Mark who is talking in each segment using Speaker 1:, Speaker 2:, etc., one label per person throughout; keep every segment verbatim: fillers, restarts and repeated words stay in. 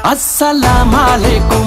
Speaker 1: अस्सलाम वालेकुम।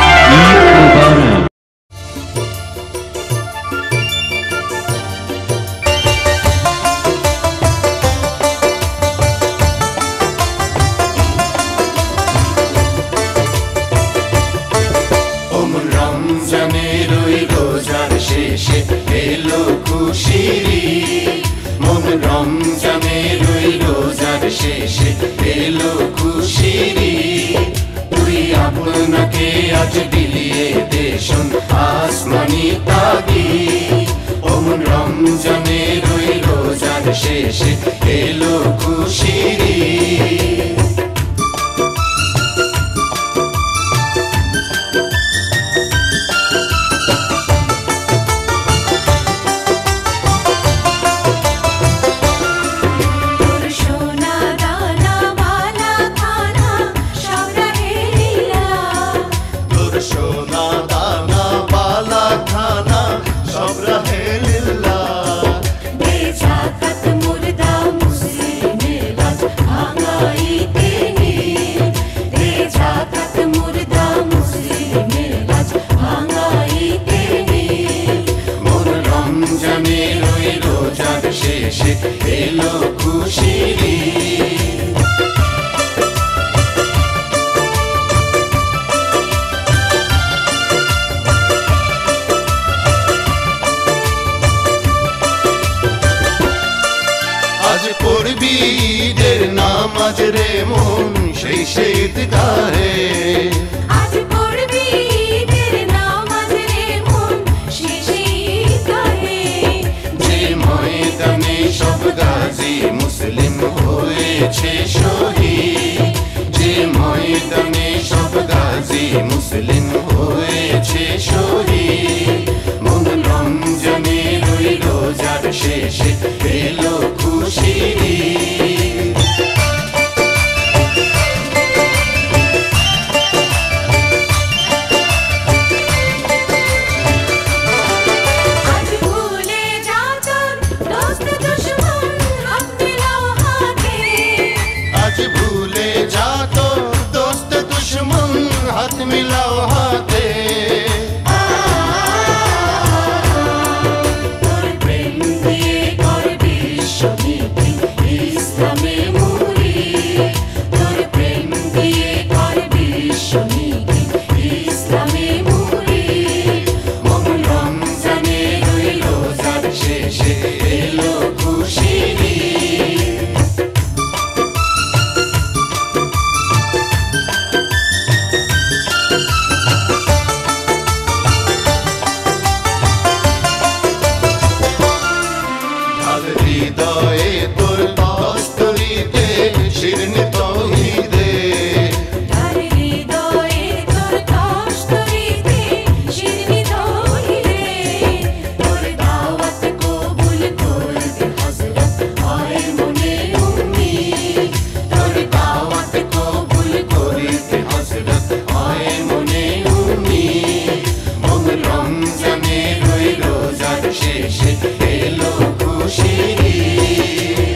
Speaker 2: রমজানের ওই রোজার শেষে এলো খুশির ঈদ, মন রমজানের ওই রোজার শেষে এলো খুশির ঈদ। তুই আপনাকে আজ বিলিয়ে দে শোন আসমানি তাগিদ, মন রমজানের ওই রোজার শেষে এলো খুশির ঈদ। শেষে এলো খুশির ঈদ। আজ পড়বি ঈদের নামাজ রে মন সেই সে ঈদগাহে, আজ পড়বি ঈদের নামাজ রে মন সেই সে ঈদগাহে। যে ময়দানে সব গাজী মুসলিম হয়েছে শহীদ, যে ময়দানে সব গাজী মুসলিম হয়েছে শহীদ, মন রমজানের ওই রোজার শেষে এলো খুশির ঈদ। हाथ मिलाओ हाथे, তোর প্রেম দিয়ে কর বিশ্বনীতি ইসলামে মুরি, তোর প্রেম দিয়ে কর বিশ্বনীতি ইসলামে মুরি, মন রমজানের ওই রোজার শেষে এলো খুশির ঈদ। হৃদয়ে তোর কস্তরিতে শিরনি তৌহিদে, হৃদয়ে তোর কস্তরিতে শিরনি তৌহিদে, তোর দাওয়াত কবুল করতে হযরত আয়ে মনে উম্মি, তোর দাওয়াত কবুল করতে হযরত আয়ে মনে উম্মি, মন রমজানের ওই রোজার শেষে এলো খুশির ঈদ।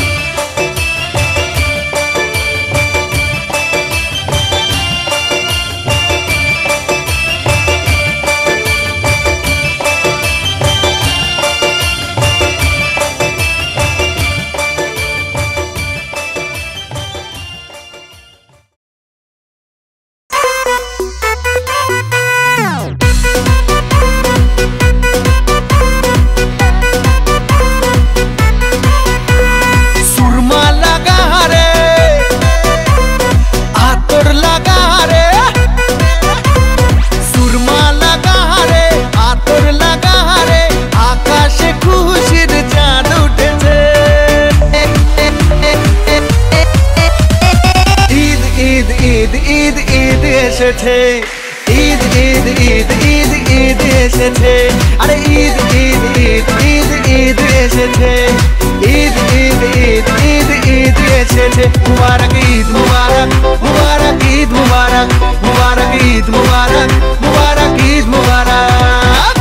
Speaker 2: এসেছে ঈদ ঈদ ঈদ ঈদ ঈদ এসেছে, আরে ঈদ ঈদ ঈদ ঈদ ঈদ এসেছে, ঈদ ঈদ ঈদ ঈদ ঈদ এসেছে। মুবারক ঈদ মুবারক মুবারক ঈদ মুবারক মুবারক ঈদ মুবারক মুবারক ঈদ মুবারক।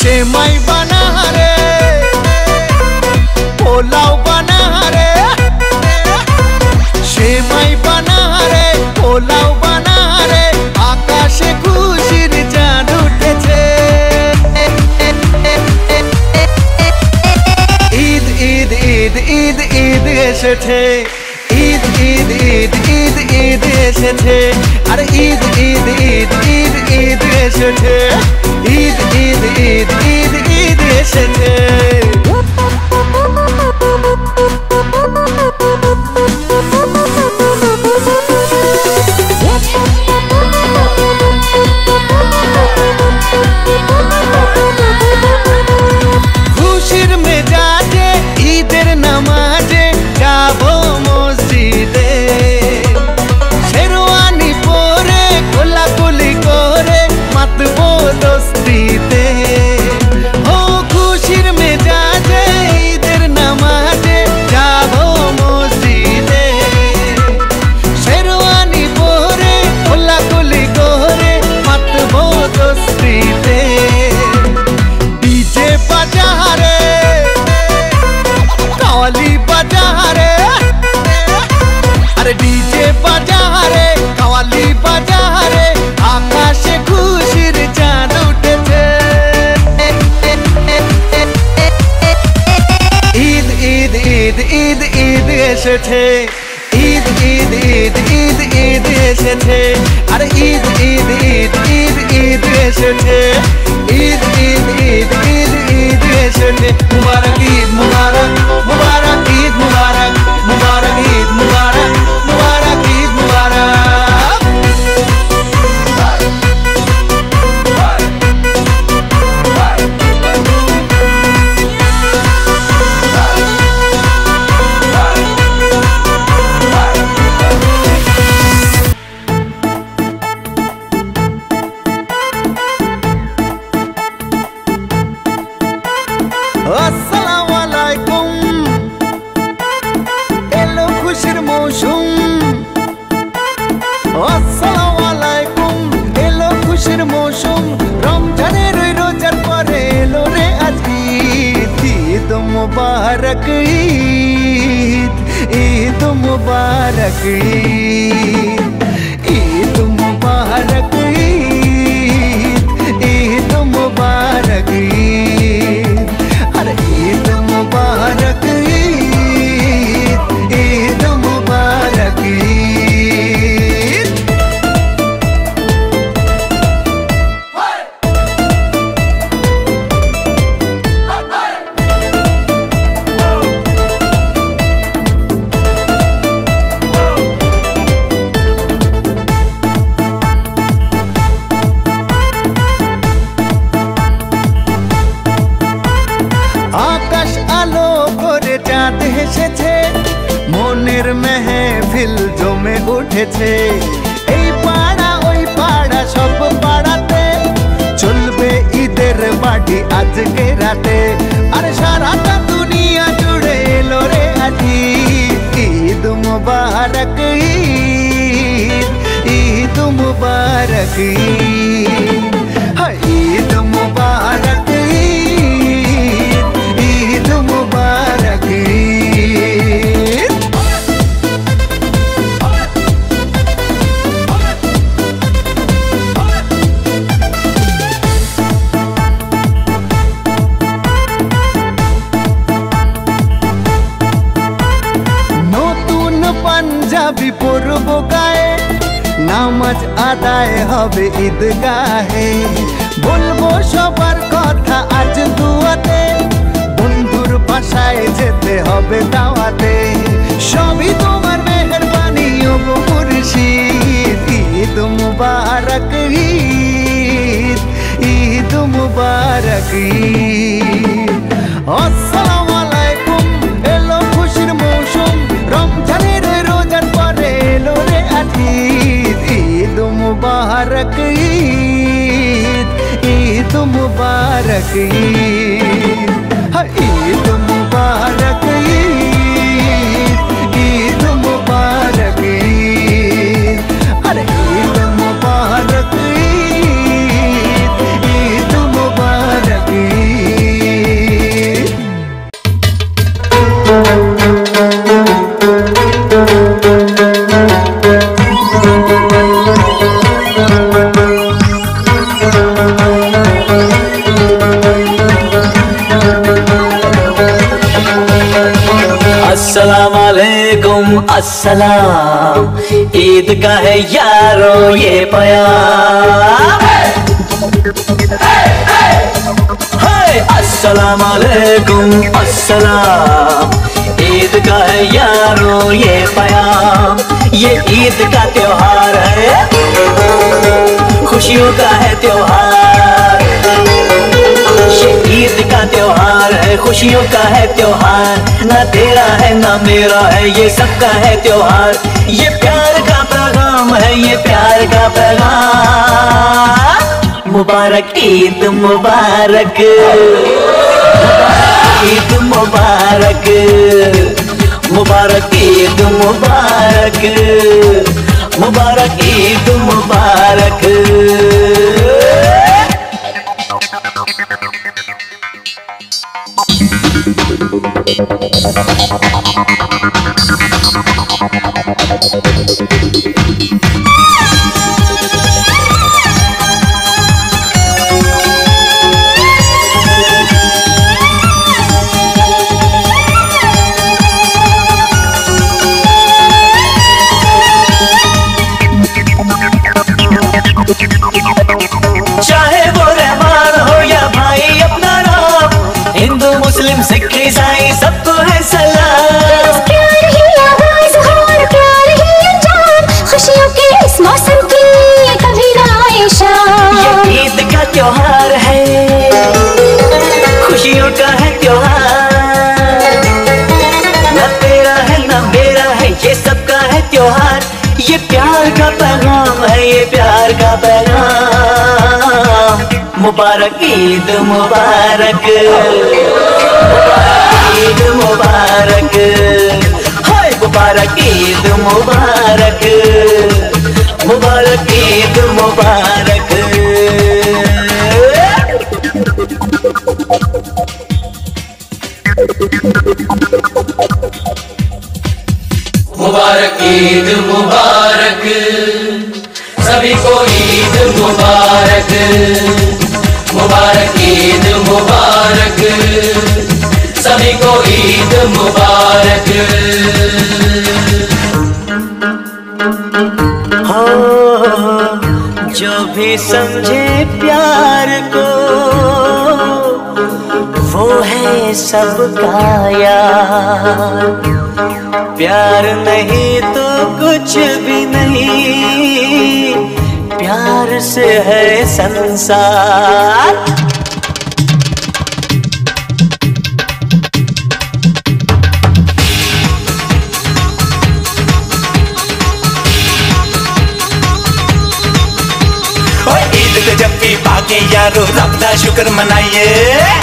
Speaker 2: सेमाई बना रे পোলাও बना रे सेमाई बना रे পোলাও बना रे आकाशे खुशिर चाँद उठेছে ईद ईद ईद ईद ईद এসেছে ईद ईद ईद ईद ईद এসেছে আরে ঈদ ঈদ ঈদ ঈদ ঈদ এসেছে ঈদ ঈদ ঈদ ঈদ ঈদ এসেছে খুশির মেজাজে ঈদের নামাজে যাবো মসজিদে শেরওয়ানি পরে কোলাকুলি করে মাতবো দোস্তিতে ও খুশির মেজাজে ঈদের নামাজে যাবো মসজিদে শেরওয়ানি পরে কোলাকুলি করে মাতবো দোস্তিতে डीजे बजा रे कवाली बजा रे अरे डीजे बजा रे कवाली बजा रे आकाशे खुशिर चाँद उठेছে ঈদ ঈদ ঈদ ঈদ ঈদ এসেছে ঈদ ঈদ ঈদ ঈদ ঈদ এসেছে আরে ঈদ ঈদ ঈদ ঈদ ঈদ এসেছে ঈদ ঈদ ঈদ ঈদ ঈদ এসেছে মুবারক ঈদ মুবারক মুবারক ঈদ মুবারক মুবারক ঈদ মুবারক মুবারক ঈদ মুবারক अस्सलामु अलैकुम एलो खुशिर मौसुम अस्सलामु अलैकुम एलो खुशिर मौसुम रमजानेर रोजार परे एलो रे आज ঈদ ঈদ मुबारक ঈদ ঈদ मुबारक ঈদ ঈদ मुबारक ঈদ ঈদ मुबारक ঈদ अरे ईद मुबारक ईद ईद मुबारक ईद आकाश आलो करे चाँद हेसेছে মনের মেহফিল জমে উঠেছে এই পাড়া ওই পাড়া সব পাড়াতে চলবে ঈদের পার্টি আজকে রাতে আরে সারাটা দুনিয়া জুড়ে এলো রে আজ ঈদ মুবারক ঈদ ঈদ মুবারক ঈদ হায় ঈদ মুবারক ঈদ ঈদ মুবারক ঈদ নতুন পাঞ্জাবি পরব গায়ে নামাজ আদায় হবে ঈদগাহে বলবো সবার কথা আজ দুয়াতে বন্ধুর বাসায় যেতে হবে দাওয়াতে সবই তোমার মেহেরবানি ও মুর্শিদ ঈদ মুবারক ঈদ ঈদ মুবারক ঈদ আসসালামু আলাইকুম এলো খুশির মৌসুম রমজানের রোজার পরে এলো রে আজ ঈদ ঈদ মুবারক ঈদ ঈদ মুবারক ঈদ ঈদ মুবারক ঈদ ঈদ মুবারক ঈদ अरे ঈদ মুবারক ঈদ ঈদ মুবারক ঈদ
Speaker 1: अस्सलाम वालेकुम अस्सलाम, ईद का है यारो ये प्यार। अस्सलाम वालेकुम अस्सलाम, ईद का है यारो ये प्यार। ये ईद का त्योहार है, खुशियों का है त्योहार। ये ईद का त्योहार है, खुशियों का है त्योहार। ना तेरा है ना मेरा है, ये सबका है त्योहार। ये प्यार का पैगाम है, ये प्यार का पैगाम। मुबारक ईद मुबारक, ईद मुबारक, मुबारक ईद मुबारक, मुबारक ईद मुबारक। चाहे वो रहमान हो या भाई अपना नाम, हिंदू मुस्लिम सिख ईसाई सबको है सलाम।
Speaker 3: प्यार ही आवाज़ हो और प्यार ही अंजाम, खुशियों के इस मौसम की कभी ना आए शाम।
Speaker 1: ये ईद का त्योहार है, खुशियों का है त्योहार। ना तेरा है ना मेरा है, ये सबका है त्योहार। ये प्यार का पैगाम है, ये प्यार का पैगाम। मुबारक ईद मुबारक, मुबारक ईद मुबारक, हाय मुबारक ईद मुबारक, मुबारक ईद मुबारक।
Speaker 4: मुबारक ईद मुबारक, सभी को ईद मुबारक। मुबारक ईद मुबारक, सभी को ईद मुबारक।
Speaker 1: हो जो भी समझे प्यार को, वो है सबका यार। प्यार नहीं तो कुछ भी नहीं, प्यार से है संसार। ईद पे जब भी पाके यारो रब दा शुक्र मनाइए।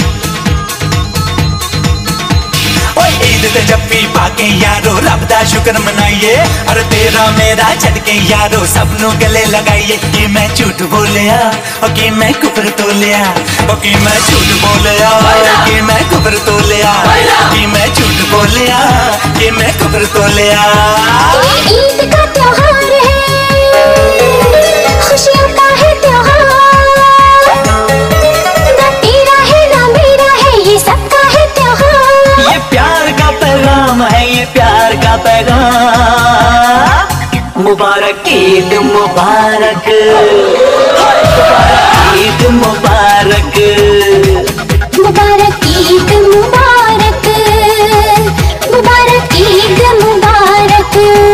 Speaker 1: ईद ते जब भी पाके यारो रब दा शुक्र मनाइए। और तेरा मेरा छड़के यारो सब नू गले लगाइए। कि मैं झूठ बोलिया और कि मैं कुफर तोलिया, और कि मैं झूठ बोलिया कि मैं कुफर तोलिया, कि मैं झूठ बोलिया कि मैं कुफर तोलिया।
Speaker 3: ईद का त्योहार है, खुशियों का है त्योहार। ना तेरा है ना मेरा है, ये सबका है त्योहार।
Speaker 1: ये प्यार का पैगाम है, ये प्यार का पैगाम। मुबारक ईद मुबारक, मुबारक ईद मुबारक,
Speaker 3: मुबारक ईद मुबारक, मुबारक ईद मुबारक।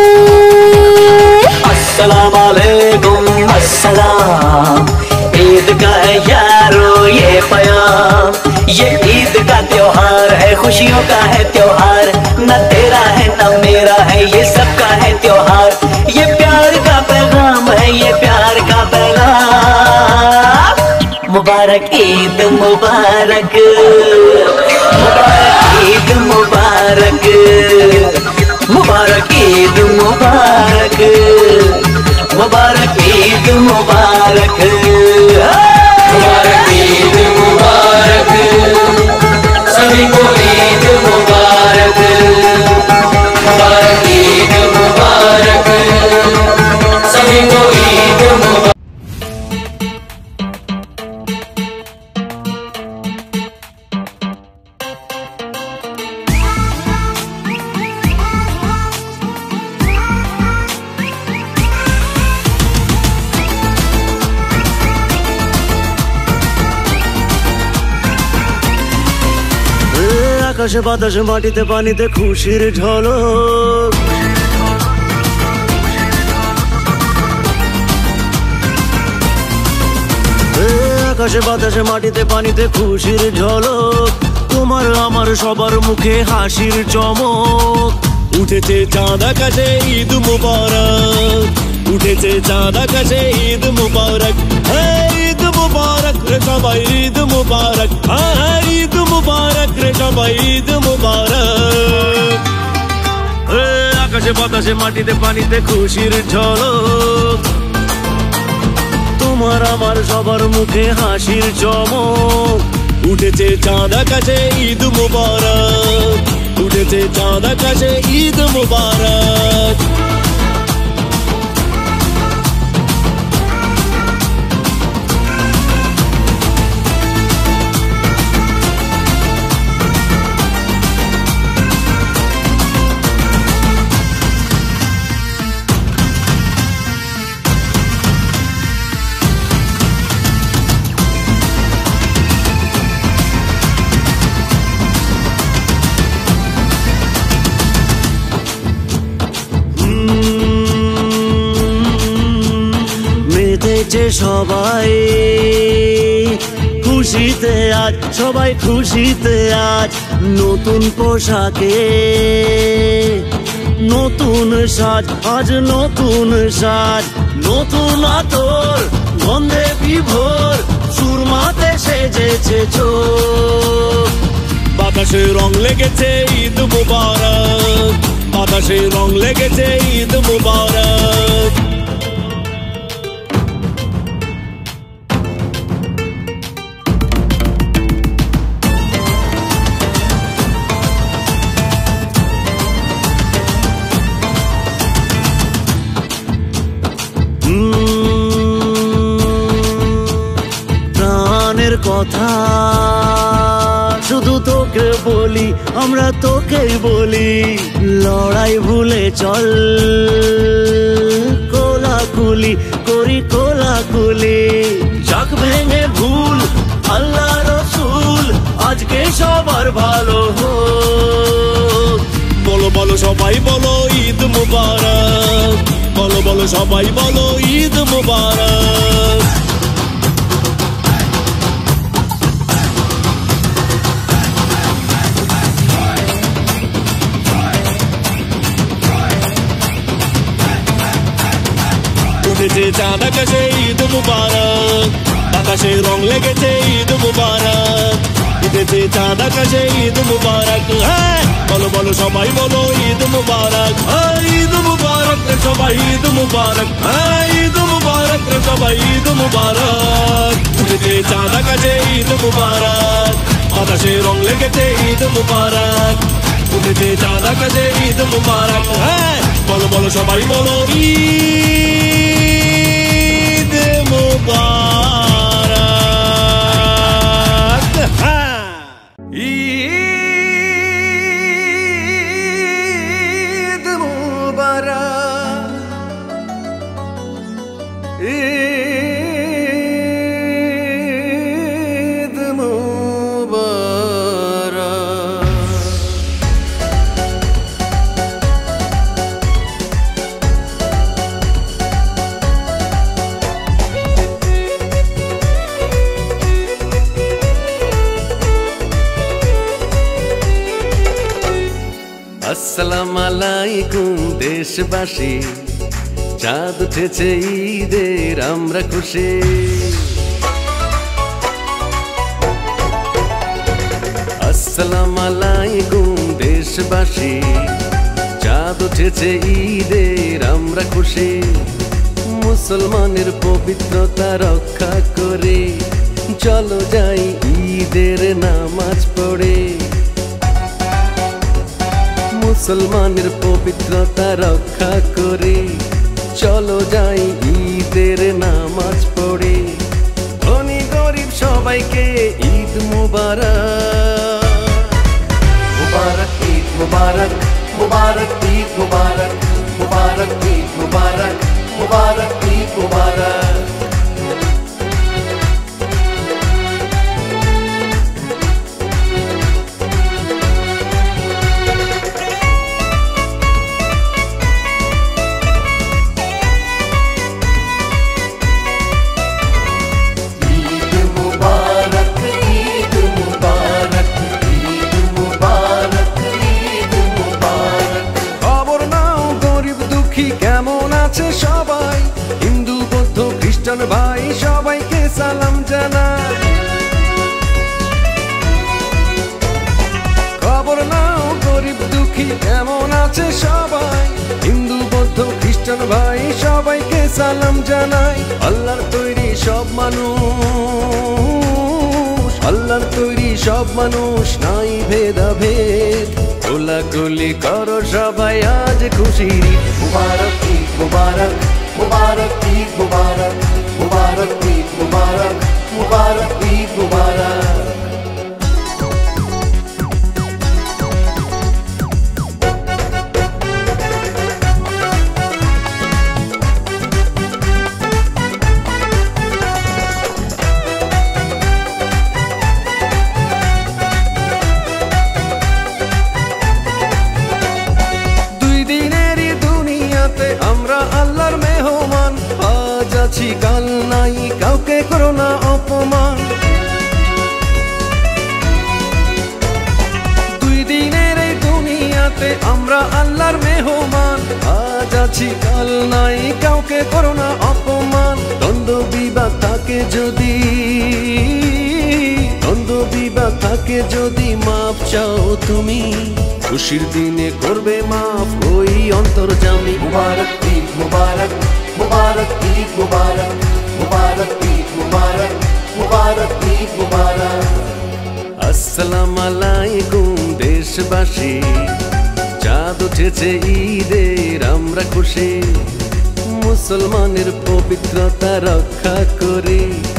Speaker 1: अस्सलाम वालेकुम अस्सलाम, ईद का है यारो ये प्यार। ये ईद का त्योहार है, खुशियों का है त्योहार। न तेरा है न मेरा है, ये सबका है त्योहार। ये प्यार का पैगाम है, ये प्यार का पैगाम। मुबारक ईद मुबारक, मुबारक ईद मुबारक, मुबारक ईद मुबारक, मुबारक ईद मुबारक।
Speaker 4: मुबारक ईद मुबारक, सभी को ईद मुबारक। मुबारक ईद मुबारक, सभी को ईद मुबारक।
Speaker 2: আকাশে বাতাসে মাটিতে পানিতে খুশির ঝলক। আকাশে বাতাসে মাটিতে পানিতে খুশির ঝলক, তোমার আমার সবার মুখে হাসির চমক। উঠেছে চাঁদ আকাশে ঈদ মুবারক, উঠেছে চাঁদ আকাশে ঈদ মুবারক, ঈদ মুবারক রে সবাই ঈদ মুবারক, ঈদ মুবারক রে সবাই ঈদ মুবারক। আকাশে বাতাসে মাটিতে পানিতে খুশির ঝলক, তোমার আমার সবার মুখে হাসির চমক। উঠেছে চাঁদ আকাশে ঈদ মুবারক, উঠেছে চাঁদ আকাশে ঈদ মুবারক। সবাই খুশিতে আজ, সবাই খুশিতে আজ, নতুন পোশাকে নতুন সাজ, আজ নতুন সাজ, নতুন আতর গন্ধে বিভোর, সুরমাতে সেজেছে চোখ। বাতাসে রং লেগেছে ঈদ মুবারক, বাতাসে রং লেগেছে ঈদ মুবারক। কথা শুধু তোকে বলি, আমরা তোকেই বলি, লড়াই ভুলে চল কোলাকুলি করি কোলাকুলি। যাক ভেঙে ভুল আল্লাহ রসুল, আজকে সবার ভালো হোক। বলো বলো সবাই বলো ঈদ মুবারক, বলো বলো সবাই বলো ঈদ মুবারক। উঠেছে চাঁদ আকাশে ঈদ মুবারক, আকাশে রং লেগেছে ঈদ মুবারক। উঠেছে চাঁদ আকাশে ঈদ মুবারক, হ্যাঁ বলো বলো সবাই বলো ঈদ মুবারক, ঈদ মুবারক রে সবাই ঈদ মুবারক, ঈদ মুবারক রে সবাই ঈদ মুবারক। উঠেছে চাঁদ আকাশে ঈদ মুবারক, আকাশে রং লেগেছে ঈদ মুবারক। উঠেছে চাঁদ আকাশে ঈদ মুবারক, হ্যাঁ বলো বলো সবাই বলো ঈদ মুবারক। ঈদ মুবারক, ঈদ মুবারক। আসসালামু আলাইকুম দেশবাসী, চাঁদ উঠেছে ঈদের আমরা খুশি। আসসালামু আলাইকুম দেশবাসী, চাঁদ উঠেছে ঈদের আমরা খুশি। মুসলমানের পবিত্রতা রক্ষা করে চলো যাই ঈদের নামাজ পড়ে। মুসলমানের পবিত্রতা রক্ষা করে চলো যাই ঈদের নামাজ পড়ে। ধনী গরিব সবাইকে ঈদ মুবারক, মুবারক ঈদ মুবারক, মুবারক ঈদ মুবারক, মুবারক ঈদ মুবারক, মুবারক ঈদ মুবারক। সালাম জানাই। খবর নাও গরিব দুঃখী কেমন আছে সবাই, হিন্দু বৌদ্ধ খ্রিস্টান ভাই সবাইকে সালাম জানাই। আল্লাহর তৈরি সব মানুষ, আল্লাহর তৈরি সব মানুষ, নাই ভেদাভেদ। কোলাকুলি করো সবাই আজ খুশির ঈদ মুবারক, ঈদ মুবারক, মুবারক ঈদ মুবারক, মুবারক ঈদ মুবারক, মুবারক ঈদ মুবারক। আমরা আল্লাহর মেহমান, আজ আছি কাল নাই, কাউকে করো না অপমান। দুই দিনের এই দুনিয়াতে আমরা আল্লাহর মেহমান, আজ আছি কাল নাই, কাউকে করো না অপমান। দ্বন্দ্ব বিবাদ থাকে যদি, দ্বন্দ্ব বিবাদ থাকে যদি, মাপ চাও তুমি, খুশির দিনে করবে মাফ ওই অন্তর্যামী। মুবারক ঈদ মুবারক, মুবারক ঈদ মুবারক, মুবারক ঈদ মুবারক, মুবারক ঈদ মুবারক। আসসালামু আলাইকুম দেশবাসী, চাঁদ উঠেছে ঈদের আমরা খুশি, মুসলমানের পবিত্রতা রক্ষা করি।